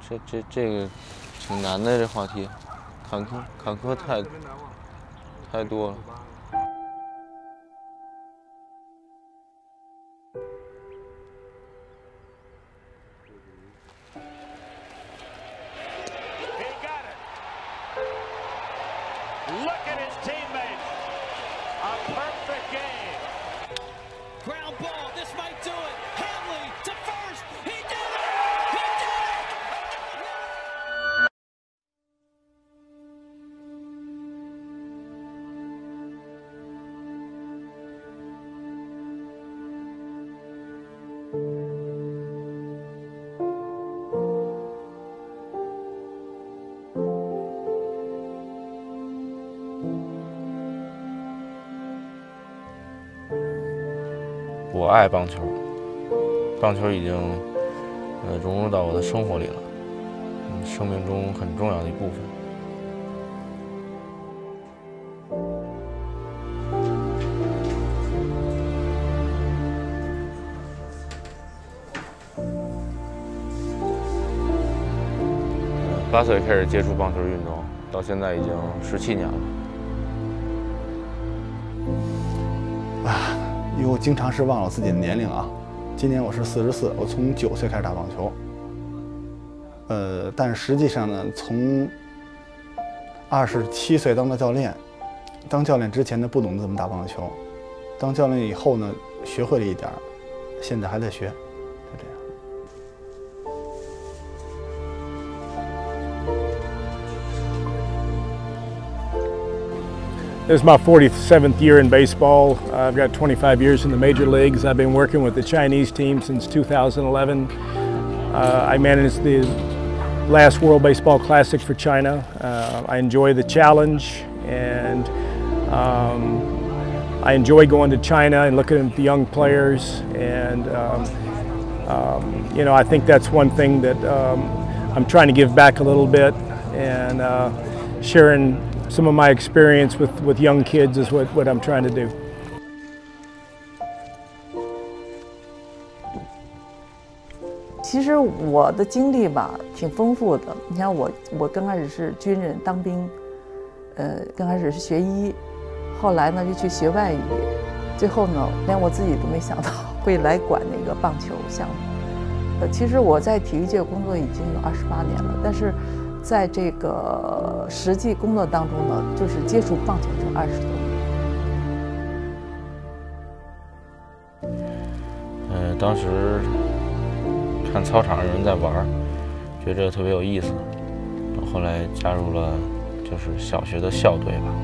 这个挺难的，这话题，坎坷太多了。 Look at his teammates. A perfect game. Ground ball. This might do it. Hamley to first. He did it. He did it. 我爱棒球，棒球已经融入到我的生活里了，生命中很重要的一部分。8岁开始接触棒球运动，到现在已经17年了。 因为我经常是忘了自己的年龄啊，今年我是44，我从9岁开始打棒球。但实际上呢，从27岁当的教练，当教练之前呢不懂得怎么打棒球，当教练以后呢学会了一点，现在还在学，就这样。 This is my 47th year in baseball. I've got 25 years in the major leagues. I've been working with the Chinese team since 2011. I managed the last World Baseball Classic for China. I enjoy the challenge, and I enjoy going to China and looking at the young players. And you know, I think that's one thing that I'm trying to give back a little bit, and sharing some of my experience with young kids is what I'm trying to do. 其实我的经历吧挺丰富的。你看我刚开始是军人当兵，刚开始是学医，后来呢就去学外语，最后呢连我自己都没想到会来管那个棒球项目。其实我在体育界工作已经有28年了，但是在这个实际工作当中呢，就是接触棒球是20多年。当时看操场上有人在玩，觉得特别有意思，后来加入了就是小学的校队吧。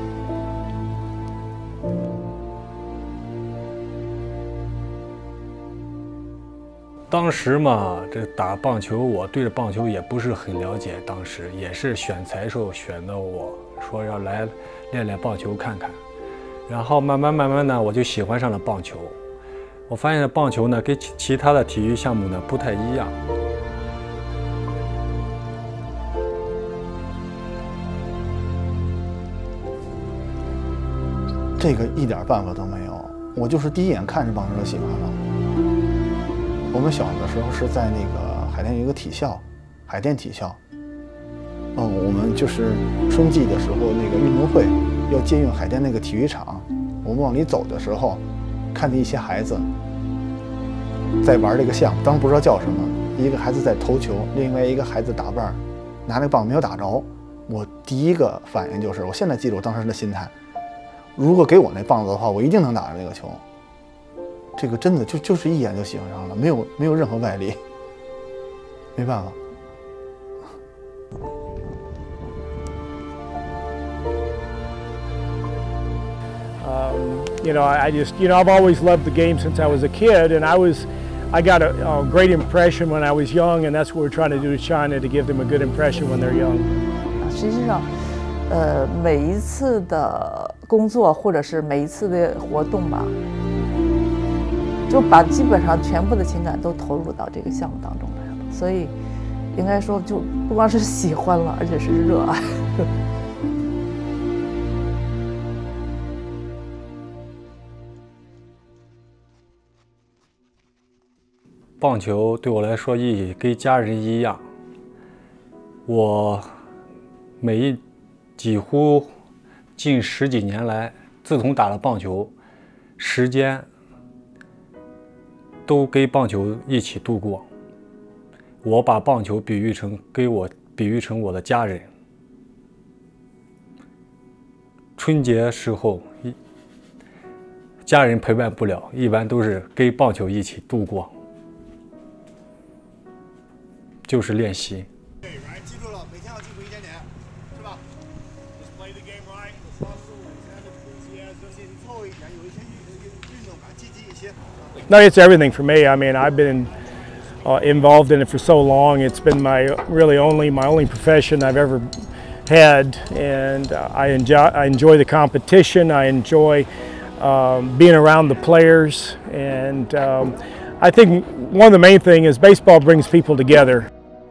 当时嘛，这打棒球，我对着棒球也不是很了解。当时也是选材时候选的我，说要来练练棒球看看。然后慢慢呢，我就喜欢上了棒球。我发现棒球呢，跟其他的体育项目呢不太一样。 这个一点办法都没有，我就是第一眼看着棒球就喜欢了。我们小的时候是在那个海淀有一个体校，海淀体校。我们就是春季的时候，那个运动会要借用海淀那个体育场。我们往里走的时候，看见一些孩子在玩这个项目，当时不知道叫什么。一个孩子在投球，另外一个孩子打棒，拿那个棒没有打着。我第一个反应就是，我现在记住我当时的心态：如果给我那棒子的话，我一定能打着那个球。这个真的就是一眼就喜欢上了，没有任何外力，没办法。 You know, I just, you know, I've always loved the game since I was a kid, and I got a great impression when I was young, and that's what we're trying to do to China, to give them a good impression when they're young. 实际上，每一次的工作或者是每一次的活动吧，就把基本上全部的情感都投入到这个项目当中来了，所以应该说就不光是喜欢了，而且是热爱。 棒球对我来说意义跟家人一样， 我几乎近10几年来，自从打了棒球，时间都跟棒球一起度过。我把棒球比喻成我的家人。春节时候，家人陪伴不了，一般都是跟棒球一起度过，就是练习。 记住了，每天要进步一点点，是吧？凑一点，有一些运动感，积极一些。 No, it's everything for me. I mean, I've been involved in it for so long. It's been my only profession I've ever had, and I enjoy the competition. I enjoy being around the players, and I think one of the main things is baseball brings people together.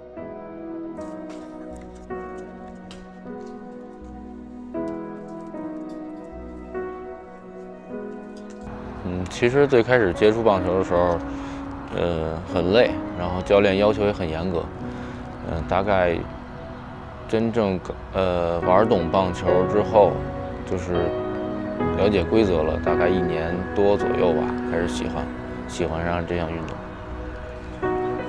其实最开始接触棒球的时候，很累，然后教练要求也很严格。大概真正玩懂棒球之后，就是了解规则了，大概1年多左右吧，开始喜欢上这项运动。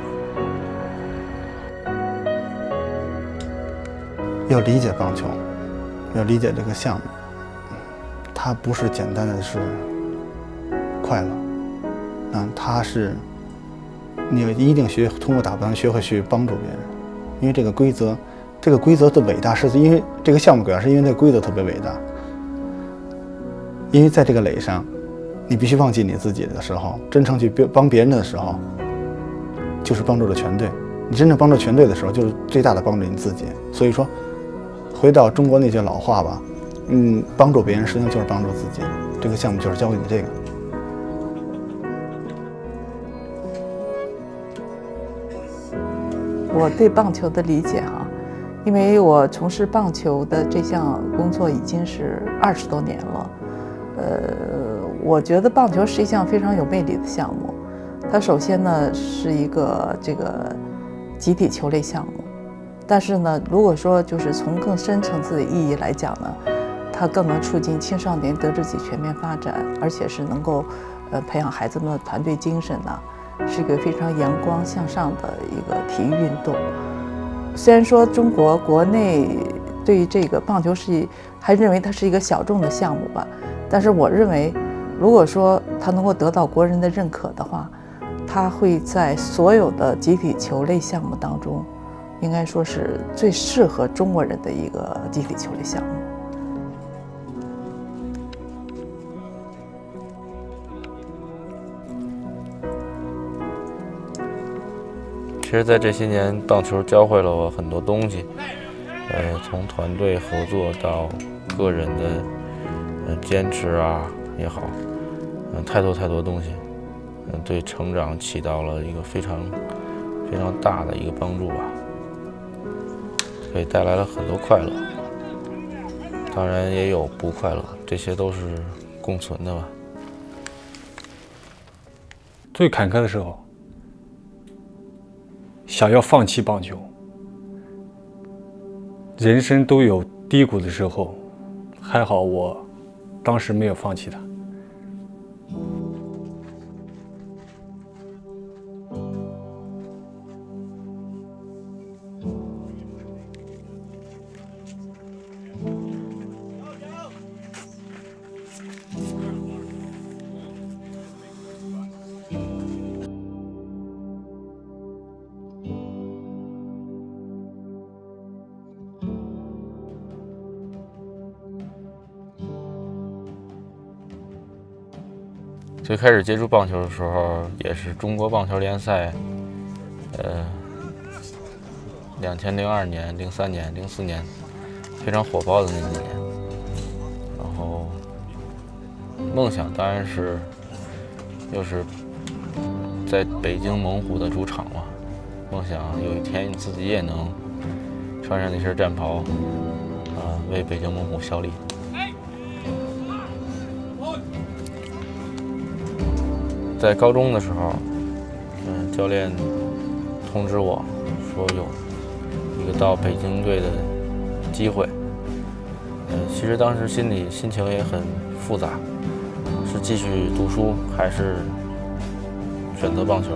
要理解棒球，要理解这个项目，它不是简单的是快乐，它是你一定通过打棒学会去帮助别人，因为这个规则的伟大是因为这个项目主要是因为这个规则特别伟大，因为在这个垒上，你必须忘记你自己的时候，真正去帮别人的时候，就是帮助了全队。你真正帮助全队的时候，就是最大的帮助你自己。所以说，回到中国那句老话吧，帮助别人实际上就是帮助自己。这个项目就是教给你这个。 我对棒球的理解哈，因为我从事棒球的这项工作已经是20多年了。我觉得棒球是一项非常有魅力的项目。它首先呢是一个这个集体球类项目，但是呢，如果说就是从更深层次的意义来讲呢，它更能促进青少年德智体全面发展，而且是能够培养孩子们的团队精神呢。是一个非常阳光向上的一个体育运动。虽然说中国国内对于这个棒球还认为它是一个小众的项目吧，但是我认为，如果说它能够得到国人的认可的话，它会在所有的集体球类项目当中，应该说是最适合中国人的一个集体球类项目。 其实，在这些年，棒球教会了我很多东西，从团队合作到个人的坚持啊也好，太多东西，对成长起到了一个非常大的一个帮助吧，所以带来了很多快乐，当然也有不快乐，这些都是共存的吧。 最坎坷的时候，想要放弃棒球，人生都有低谷的时候，还好我当时没有放弃它。 最开始接触棒球的时候，也是中国棒球联赛，2002年、03年、04年非常火爆的那几年。然后梦想当然是又是在北京猛虎的主场嘛，梦想有一天自己也能穿上那身战袍，为北京猛虎效力。在高中的时候，教练通知我说有一一个到北京队的机会。其实当时心情也很复杂，是继续读书还是选择棒球？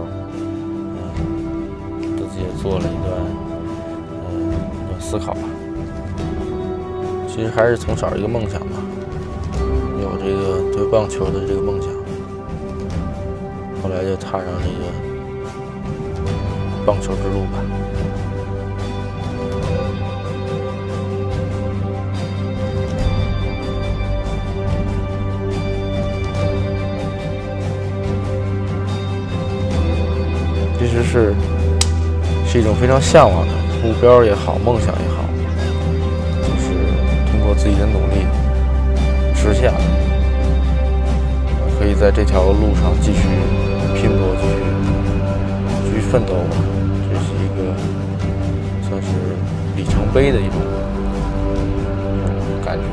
自己也做了一段思考吧。其实还是从小一个梦想吧，有这个对棒球的这个梦想，后来就踏上这个棒球之路吧。其实是一种非常向往的目标也好，梦想也好，就是通过自己的努力实现了，可以在这条路上继续拼搏，继续奋斗吧。这是一个算是里程碑的一种感觉。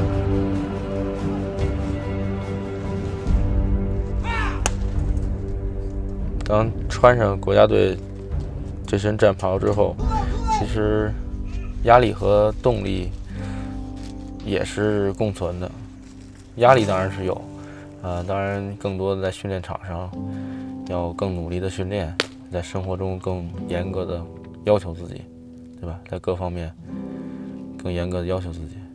当穿上国家队这身战袍之后，其实压力和动力也是共存的。压力当然是有，当然更多的在训练场上要更努力的训练，在生活中更严格的要求自己，对吧？在各方面更严格的要求自己。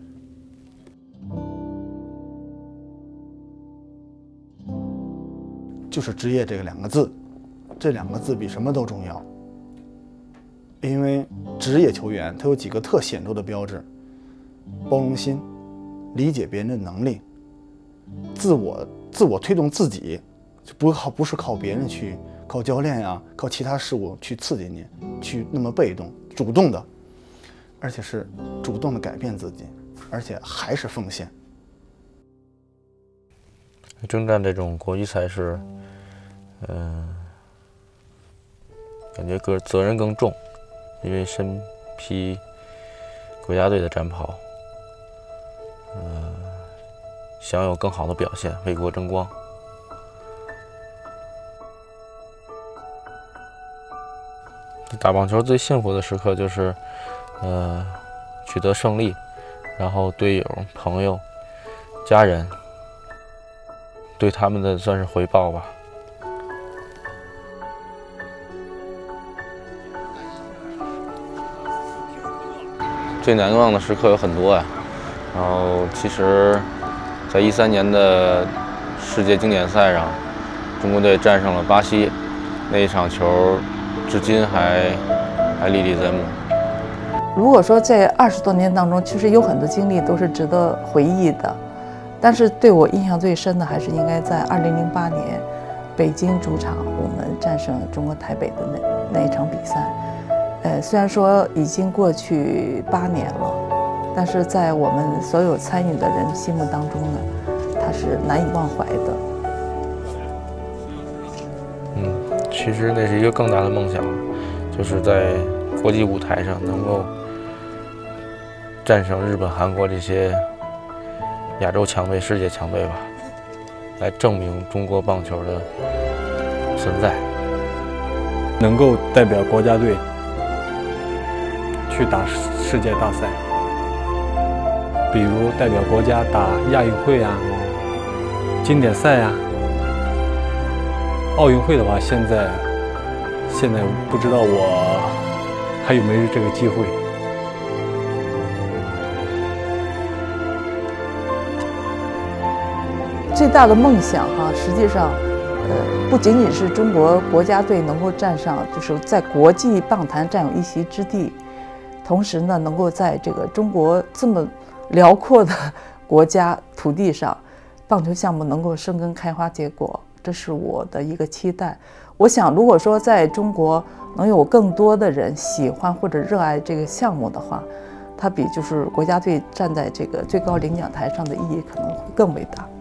就是职业这两个字，这两个字比什么都重要。因为职业球员他有几个特显著的标志：包容心、理解别人的能力、自我推动自己，不是靠别人去靠教练呀、靠其他事物去刺激你，去那么被动，主动的，而且是主动的改变自己，而且还是奉献。 征战这种国际赛事，感觉责任更重，因为身披国家队的战袍，想有更好的表现，为国争光。打棒球最幸福的时刻就是，取得胜利，然后队友、朋友、家人对他们的算是回报吧。最难忘的时刻有很多啊，然后其实，在13年的世界经典赛上，中国队战胜了巴西，那一场球至今还历历在目。 如果说在20多年当中，其实有很多经历都是值得回忆的，但是对我印象最深的还是应该在2008年北京主场，我们战胜中国台北的那一场比赛。虽然说已经过去8年了，但是在我们所有参与的人心目当中呢，它是难以忘怀的。 其实那是一个更大的梦想，就是在国际舞台上能够战胜日本、韩国这些亚洲强队、世界强队吧，来证明中国棒球的存在， 能够代表国家队去打世界大赛，比如代表国家打亚运会啊、经典赛啊。奥运会的话，现在不知道我还有没有这个机会。 最大的梦想实际上，不仅仅是中国国家队能够站上，就是在国际棒坛占有一席之地，同时呢，能够在这个中国这么辽阔的国家土地上，棒球项目能够生根开花结果，这是我的一个期待。我想，如果说在中国能有更多的人喜欢或者热爱这个项目的话，它比就是国家队站在这个最高领奖台上的意义可能会更伟大。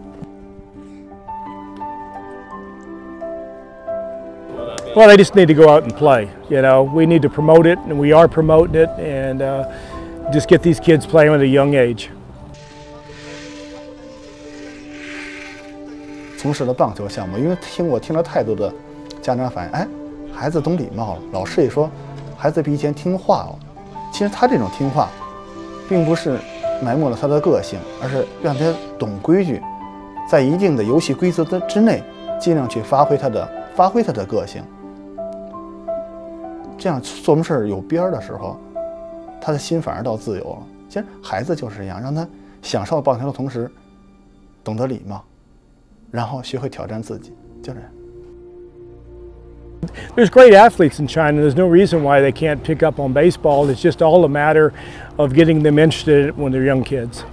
Well, they just need to go out and play. You know, we need to promote it, and we are promoting it, and just get these kids playing at a young age. 从事了棒球项目，因为我听了太多的家长反映，孩子懂礼貌了，老师也说孩子比以前听话了。其其实他这种听话，并不是埋没了他的个性，而是让他懂规矩，在一定的游戏规则之内，尽量去发挥他的个性。这样做什么事儿有边儿的时候，他的心反而倒自由了。其实孩子就是这样，让他享受棒球的同时，懂得礼貌，然后学会挑战自己，就这样。 There's great athletes in China. There's no reason why they can't pick up on baseball. It's just all a matter of getting them interested when they're young kids.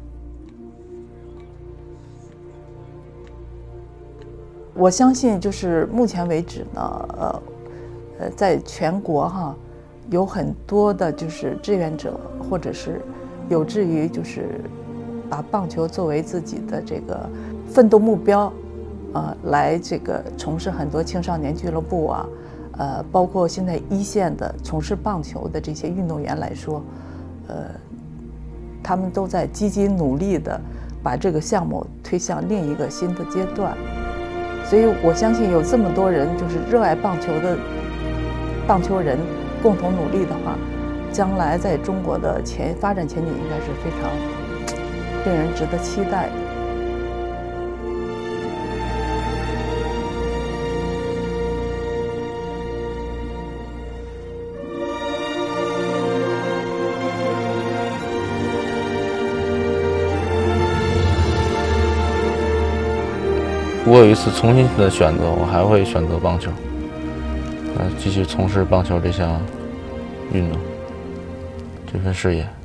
我相信，就是目前为止呢，在全国哈，有很多的就是志愿者，或者是有志于就是把棒球作为自己的这个奋斗目标。来这个从事很多青少年俱乐部啊，包括现在一线的从事棒球的这些运动员来说，他们都在积极努力的把这个项目推向另一个新的阶段。所以我相信有这么多人就是热爱棒球的棒球人共同努力的话，将来在中国的发展前景应该是非常令人值得期待的。 如果有一次重新的选择，我还会选择棒球，继续从事棒球这项运动，这份事业。